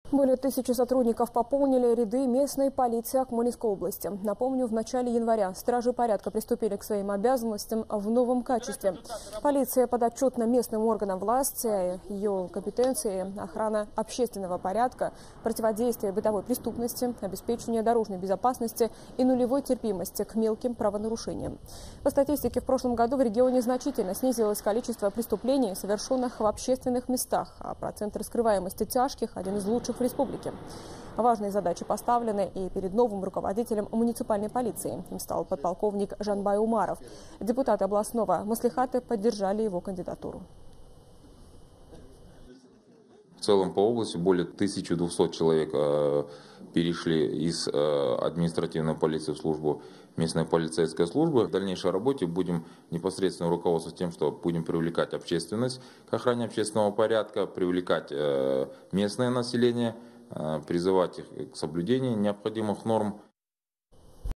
Более 1000 сотрудников пополнили ряды местной полиции Акмолинской области. Напомню, в начале января стражи порядка приступили к своим обязанностям в новом качестве. Полиция подотчетна местным органам власти, ее компетенции, охрана общественного порядка, противодействие бытовой преступности, обеспечение дорожной безопасности и нулевой терпимости к мелким правонарушениям. По статистике, в прошлом году в регионе значительно снизилось количество преступлений, совершенных в общественных местах, а процент раскрываемости тяжких – один из лучших в республике. Важные задачи поставлены и перед новым руководителем муниципальной полиции. Им стал подполковник Жанбай Умаров. Депутаты областного маслихата поддержали его кандидатуру. В целом по области более 1200 человек перешли из административной полиции в службу местной полицейской службы. В дальнейшей работе будем непосредственно руководствоваться тем, что будем привлекать общественность к охране общественного порядка, привлекать местное население, призывать их к соблюдению необходимых норм